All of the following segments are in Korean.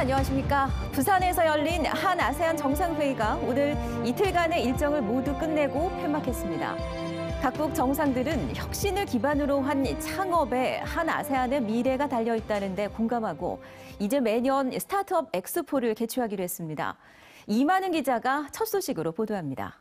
안녕하십니까. 부산에서 열린 한 아세안 정상회의가 오늘 이틀간의 일정을 모두 끝내고 폐막했습니다. 각국 정상들은 혁신을 기반으로 한 창업에 한 아세안의 미래가 달려있다는 데 공감하고 이제 매년 스타트업 엑스포를 개최하기로 했습니다. 이만은 기자가 첫 소식으로 보도합니다.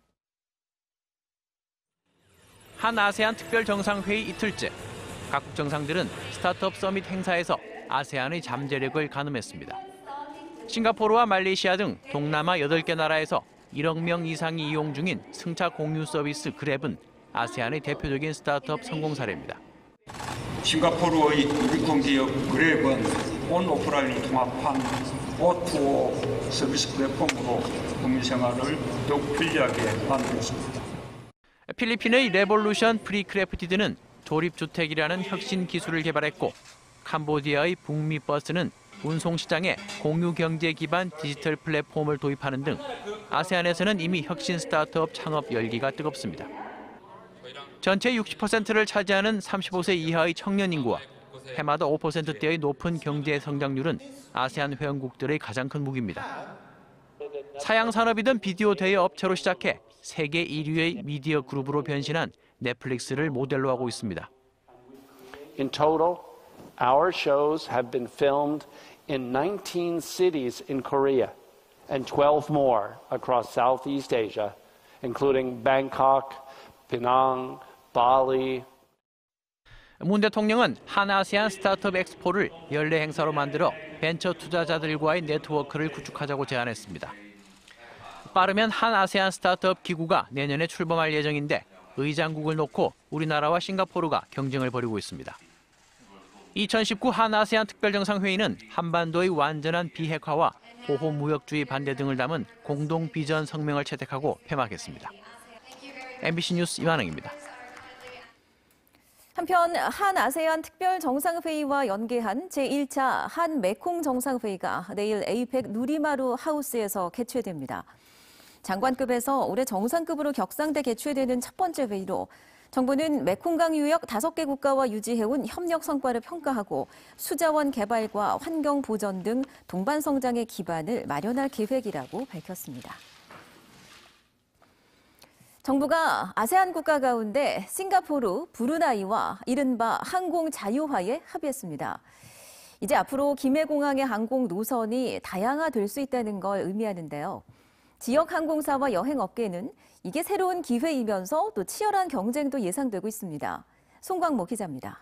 한 아세안 특별 정상회의 이틀째, 각국 정상들은 스타트업 서밋 행사에서 아세안의 잠재력을 가늠했습니다. 싱가포르와 말레이시아 등 동남아 8개 나라에서 1억 명 이상이 이용 중인 승차 공유 서비스 그랩은 아세안의 대표적인 스타트업 성공 사례입니다. 싱가포르의 유니콘 기업 그랩은 온오프라인을 통합한 O2O 서비스 플랫폼으로 국민 생활을 더욱 편리하게 만들었습니다. 필리핀의 레볼루션 프리크래프티드는 조립주택이라는 혁신 기술을 개발했고, 캄보디아의 북미버스는 운송시장에 공유경제 기반 디지털 플랫폼을 도입하는 등 아세안에서는 이미 혁신 스타트업 창업 열기가 뜨겁습니다. 전체 60%를 차지하는 35세 이하의 청년 인구와 해마다 5%대의 높은 경제 성장률은 아세안 회원국들의 가장 큰 무기입니다. 사양 산업이든 비디오 대여 업체로 시작해 세계 1위의 미디어 그룹으로 변신한 넷플릭스를 모델로 하고 있습니다. In total, our shows have been filmed in 19 cities in Korea and 12 more across Southeast Asia, including Bangkok, Penang, Bali. 문 대통령은 한 아세안 스타트업 엑스포를 연례 행사로 만들어 벤처 투자자들과의 네트워크를 구축하자고 제안했습니다. 빠르면 한 아세안 스타트업 기구가 내년에 출범할 예정인데 의장국을 놓고 우리나라와 싱가포르가 경쟁을 벌이고 있습니다. 2019 한 아세안 특별정상회의는 한반도의 완전한 비핵화와 보호무역주의 반대 등을 담은 공동 비전 성명을 채택하고 폐막했습니다. MBC 뉴스 이만흥입니다. 한편 한 아세안 특별 정상회의와 연계한 제1차 한 메콩 정상회의가 내일 에이펙 누리마루 하우스에서 개최됩니다. 장관급에서 올해 정상급으로 격상돼 개최되는 첫 번째 회의로 정부는 메콩강 유역 5개 국가와 유지해온 협력 성과를 평가하고 수자원 개발과 환경 보전 등 동반 성장의 기반을 마련할 계획이라고 밝혔습니다. 정부가 아세안 국가 가운데 싱가포르, 브루나이와 이른바 항공 자유화에 합의했습니다. 이제 앞으로 김해공항의 항공 노선이 다양화될 수 있다는 걸 의미하는데요. 지역 항공사와 여행업계는 이게 새로운 기회이면서 또 치열한 경쟁도 예상되고 있습니다. 송광모 기자입니다.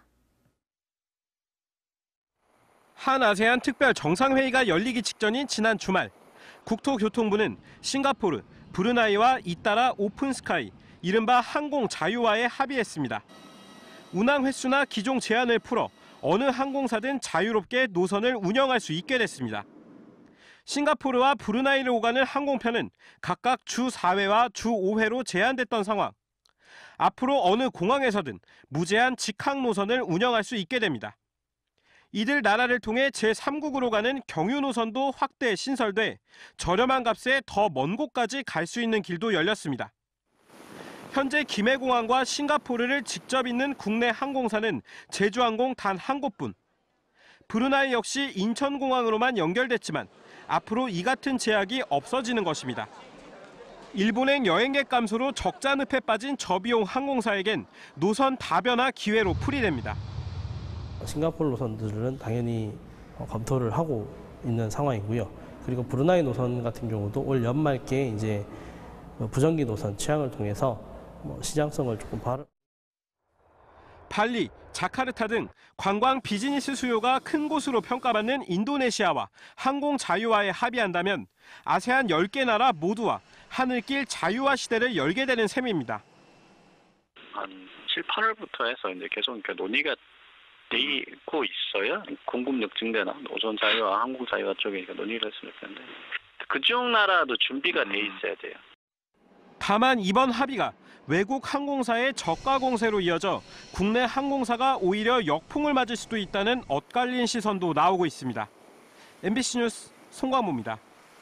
한 아세안 특별 정상회의가 열리기 직전인 지난 주말, 국토교통부는 싱가포르, 브루나이와 잇따라 오픈스카이, 이른바 항공 자유화에 합의했습니다. 운항 횟수나 기종 제한을 풀어 어느 항공사든 자유롭게 노선을 운영할 수 있게 됐습니다. 싱가포르와 브루나이를 오가는 항공편은 각각 주 4회와 주 5회로 제한됐던 상황. 앞으로 어느 공항에서든 무제한 직항 노선을 운영할 수 있게 됩니다. 이들 나라를 통해 제3국으로 가는 경유 노선도 확대 신설돼 저렴한 값에 더 먼 곳까지 갈 수 있는 길도 열렸습니다. 현재 김해공항과 싱가포르를 직접 잇는 국내 항공사는 제주항공 단 한 곳뿐. 브루나이 역시 인천공항으로만 연결됐지만 앞으로 이 같은 제약이 없어지는 것입니다. 일본행 여행객 감소로 적자 늪에 빠진 저비용 항공사에겐 노선 다변화 기회로 풀이됩니다. 싱가포르 노선들은 당연히 검토를 하고 있는 상황이고요. 그리고 브루나이 노선 같은 경우도 올 연말께 이제 부정기 노선 취항을 통해서 시장성을 조금 발리, 자카르타 등 관광 비즈니스 수요가 큰 곳으로 평가받는 인도네시아와 항공 자유화에 합의한다면 아세안 10개 나라 모두와 하늘길 자유화 시대를 열게 되는 셈입니다. 한 7, 8월부터 해서 이제 계속 논의가 되고 있어요. 공급력 증대나 노선 자유화, 항공 자유화 쪽에 논의를 했으면 좋겠는데 그쪽 나라도 준비가 돼 있어야 돼요. 다만 이번 합의가 외국 항공사의 저가 공세로 이어져 국내 항공사가 오히려 역풍을 맞을 수도 있다는 엇갈린 시선도 나오고 있습니다. MBC 뉴스 송광모입니다.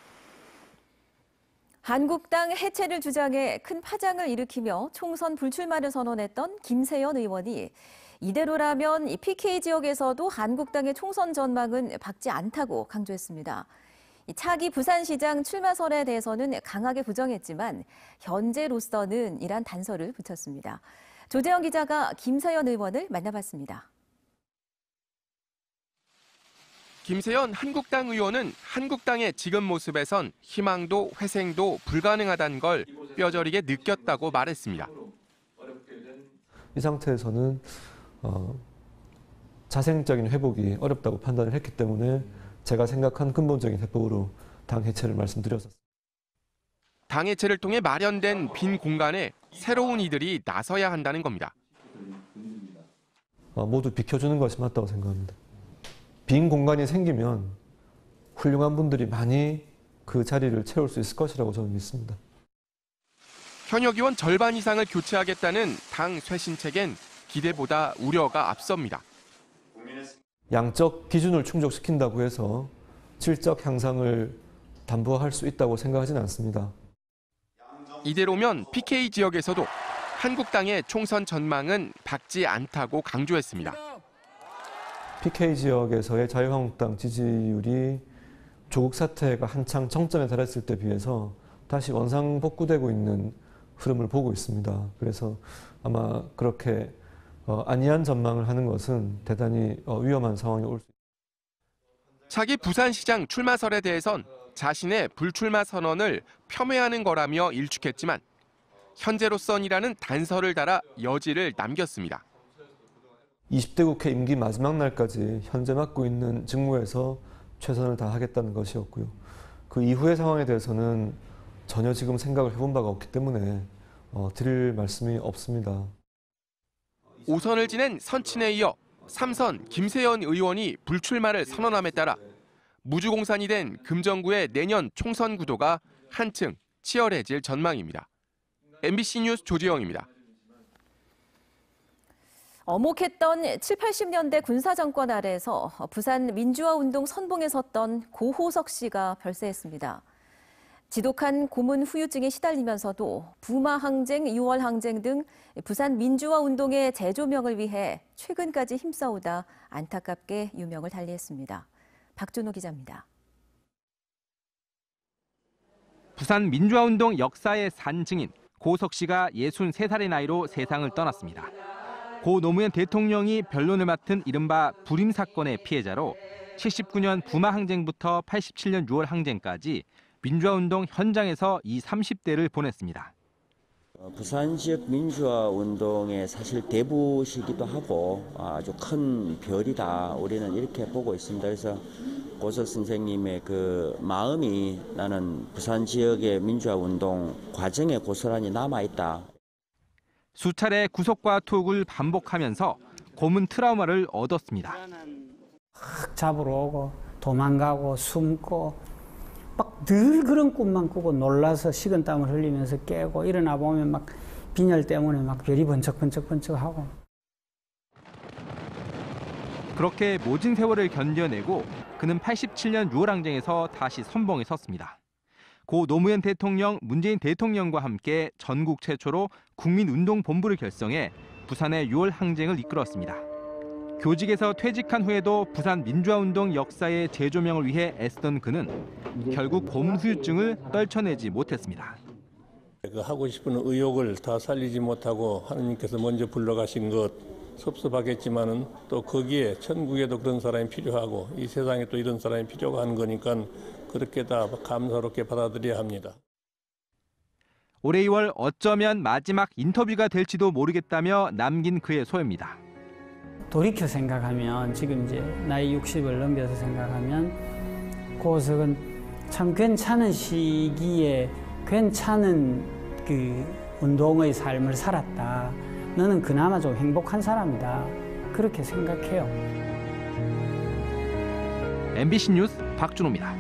한국당 해체를 주장해 큰 파장을 일으키며 총선 불출마를 선언했던 김세연 의원이 이대로라면 이 PK 지역에서도 한국당의 총선 전망은 밝지 않다고 강조했습니다. 차기 부산시장 출마설에 대해서는 강하게 부정했지만 현재로서는 이란 단서를 붙였습니다. 조재영 기자가 김세연 의원을 만나봤습니다. 김세연 한국당 의원은 한국당의 지금 모습에선 희망도 회생도 불가능하다는 걸 뼈저리게 느꼈다고 말했습니다. 이 상태에서는 자생적인 회복이 어렵다고 판단을 했기 때문에 제가 생각한 근본적인 해법으로 당 해체를 말씀드렸었습니다. 당 해체를 통해 마련된 빈 공간에 새로운 이들이 나서야 한다는 겁니다. 모두 비켜주는 것이 맞다고 생각합니다. 빈 공간이 생기면 훌륭한 분들이 많이 그 자리를 채울 수 있을 것이라고 저는 믿습니다. 현역 의원 절반 이상을 교체하겠다는 당 쇄신책엔 기대보다 우려가 앞섭니다. 양적 기준을 충족시킨다고 해서 질적 향상을 담보할 수 있다고 생각하지는 않습니다. 이대로면 PK 지역에서도 한국당의 총선 전망은 밝지 않다고 강조했습니다. PK 지역에서의 자유한국당 지지율이 조국 사태가 한창 정점에 달했을 때 비해서 다시 원상복구되고 있는 흐름을 보고 있습니다. 그래서 아마 그렇게 안이한 전망을 하는 것은 대단히 위험한 상황이 올 수 있습니다. 차기 부산시장 출마설에 대해선 자신의 불출마 선언을 폄훼하는 거라며 일축했지만 현재로선이라는 단서를 달아 여지를 남겼습니다. 20대 국회 임기 마지막 날까지 현재 맡고 있는 직무에서 최선을 다하겠다는 것이었고요. 그 이후의 상황에 대해서는 전혀 지금 생각을 해본 바가 없기 때문에 드릴 말씀이 없습니다. 5선을 지낸 선친에 이어 3선 김세연 의원이 불출마를 선언함에 따라 무주공산이 된 금정구의 내년 총선 구도가 한층 치열해질 전망입니다. MBC 뉴스 조지영입니다. 어목했던 7, 80년대 군사정권 아래에서 부산 민주화운동 선봉에 섰던 고호석 씨가 별세했습니다. 지독한 고문 후유증에 시달리면서도 부마항쟁, 6월항쟁 등 부산 민주화운동의 재조명을 위해 최근까지 힘써오다 안타깝게 유명을 달리했습니다. 박준호 기자입니다. 부산 민주화운동 역사의 산증인 고호석 씨가 63살의 나이로 세상을 떠났습니다. 고 노무현 대통령이 변론을 맡은 이른바 불임 사건의 피해자로 79년 부마항쟁부터 87년 6월 항쟁까지 민주화운동 현장에서 이 30대를 보냈습니다. 부산 지역 민주화운동의 사실 대부시기도 하고 아주 큰 별이다 우리는 이렇게 보고 있습니다. 그래서 고호석 선생님의 그 마음이 나는 부산 지역의 민주화운동 과정에 고스란히 남아있다. 수차례 구속과 투옥을 반복하면서 고문 트라우마를 얻었습니다. 잡으러 오고 도망가고 숨고 막 늘 그런 꿈만 꾸고 놀라서 식은땀을 흘리면서 깨고 일어나 보면 막 빈혈 때문에 막 별이 번쩍번쩍하고. 그렇게 모진 세월을 견뎌내고 그는 87년 6월 항쟁에서 다시 선봉에 섰습니다. 고 노무현 대통령, 문재인 대통령과 함께 전국 최초로 국민운동본부를 결성해 부산의 6월 항쟁을 이끌었습니다. 교직에서 퇴직한 후에도 부산 민주화운동 역사의 재조명을 위해 애쓰던 그는 결국 고문 후유증을 떨쳐내지 못했습니다. 하고 싶은 의욕을 다 살리지 못하고 하느님께서 먼저 불러가신 것 섭섭하겠지만은 또 거기에 천국에도 그런 사람이 필요하고 이 세상에 또 이런 사람이 필요가 한 거니까 그렇게 다 감사롭게 받아들여야 합니다. 올해 2월 어쩌면 마지막 인터뷰가 될지도 모르겠다며 남긴 그의 소회입니다. 돌이켜 생각하면 지금 이제 나이 60을 넘겨서 생각하면 고호석은 참 괜찮은 시기에 괜찮은 그 운동의 삶을 살았다. 너는 그나마 좀 행복한 사람이다. 그렇게 생각해요. MBC 뉴스 박준호입니다.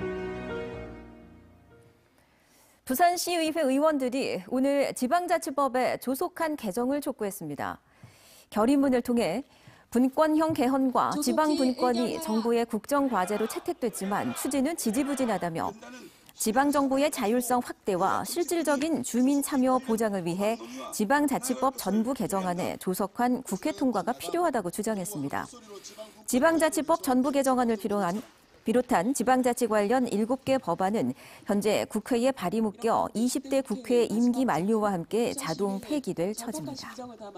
부산시의회 의원들이 오늘 지방자치법에 조속한 개정을 촉구했습니다. 결의문을 통해 분권형 개헌과 지방분권이 정부의 국정과제로 채택됐지만 추진은 지지부진하다며 지방정부의 자율성 확대와 실질적인 주민 참여 보장을 위해 지방자치법 전부 개정안의 조속한 국회 통과가 필요하다고 주장했습니다. 지방자치법 전부 개정안을 비롯한 지방자치 관련 7개 법안은 현재 국회에 발의 묶여 20대 국회 임기 만료와 함께 자동 폐기될 처지입니다.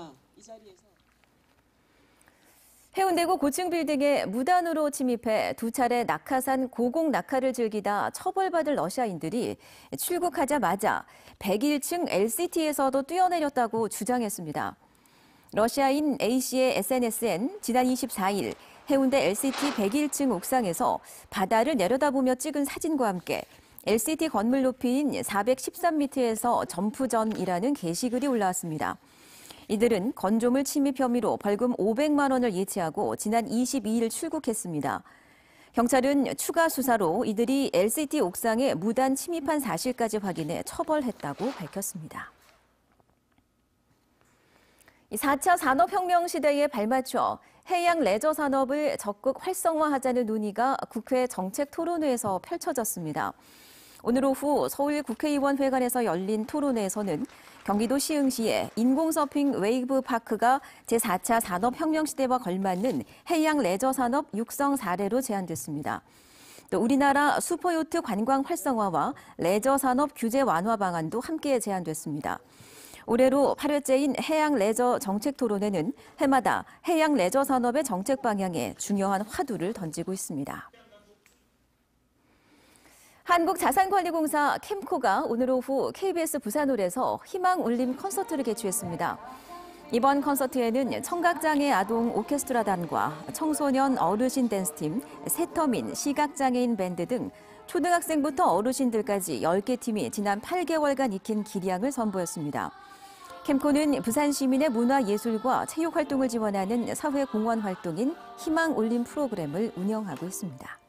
해운대구 고층 빌딩에 무단으로 침입해 2차례 낙하산 고공 낙하를 즐기다 처벌받을 러시아인들이 출국하자마자 101층 LCT에서도 뛰어내렸다고 주장했습니다. 러시아인 A씨의 SNS엔 지난 24일 해운대 LCT 101층 옥상에서 바다를 내려다보며 찍은 사진과 함께 LCT 건물 높이인 413m에서 점프전이라는 게시글이 올라왔습니다. 이들은 건조물 침입 혐의로 벌금 500만 원을 예치하고 지난 22일 출국했습니다. 경찰은 추가 수사로 이들이 LCT 옥상에 무단 침입한 사실까지 확인해 처벌했다고 밝혔습니다. 4차 산업혁명 시대에 발맞춰 해양 레저 산업을 적극 활성화하자는 논의가 국회 정책토론회에서 펼쳐졌습니다. 오늘 오후 서울 국회의원회관에서 열린 토론회에서는 경기도 시흥시에 인공서핑 웨이브 파크가 제4차 산업혁명 시대와 걸맞는 해양 레저 산업 육성 사례로 제안됐습니다. 또 우리나라 슈퍼요트 관광 활성화와 레저 산업 규제 완화 방안도 함께 제안됐습니다. 올해로 8회째인 해양 레저 정책 토론회는 해마다 해양 레저 산업의 정책 방향에 중요한 화두를 던지고 있습니다. 한국자산관리공사 캠코가 오늘 오후 KBS 부산홀에서 희망울림 콘서트를 개최했습니다. 이번 콘서트에는 청각장애 아동 오케스트라단과 청소년 어르신 댄스팀, 세터민, 시각장애인 밴드 등 초등학생부터 어르신들까지 10개 팀이 지난 8개월간 익힌 기량을 선보였습니다. 캠코는 부산 시민의 문화예술과 체육활동을 지원하는 사회공헌 활동인 희망울림 프로그램을 운영하고 있습니다.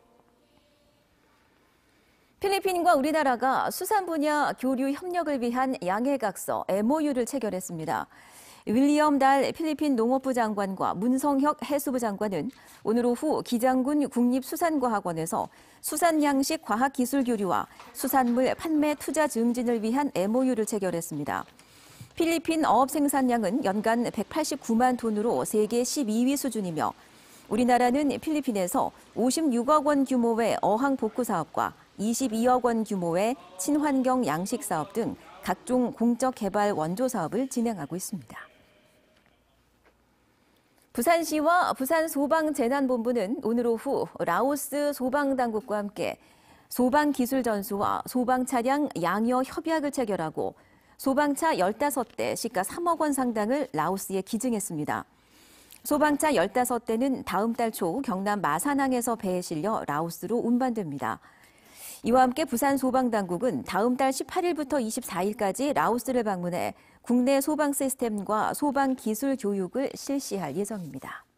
필리핀과 우리나라가 수산 분야 교류 협력을 위한 양해각서 MOU를 체결했습니다. 윌리엄 달 필리핀 농업부 장관과 문성혁 해수부 장관은 오늘 오후 기장군 국립수산과학원에서 수산양식 과학기술 교류와 수산물 판매 투자 증진을 위한 MOU를 체결했습니다. 필리핀 어업 생산량은 연간 189만 톤으로 세계 12위 수준이며 우리나라는 필리핀에서 56억 원 규모의 어항 복구 사업과 22억 원 규모의 친환경 양식 사업 등 각종 공적 개발 원조 사업을 진행하고 있습니다. 부산시와 부산소방재난본부는 오늘 오후 라오스 소방당국과 함께 소방기술전수와 소방차량 양여 협약을 체결하고 소방차 15대 시가 3억 원 상당을 라오스에 기증했습니다. 소방차 15대는 다음 달 초 경남 마산항에서 배에 실려 라오스로 운반됩니다. 이와 함께 부산소방당국은 다음 달 18일부터 24일까지 라오스를 방문해 국내 소방 시스템과 소방 기술 교육을 실시할 예정입니다.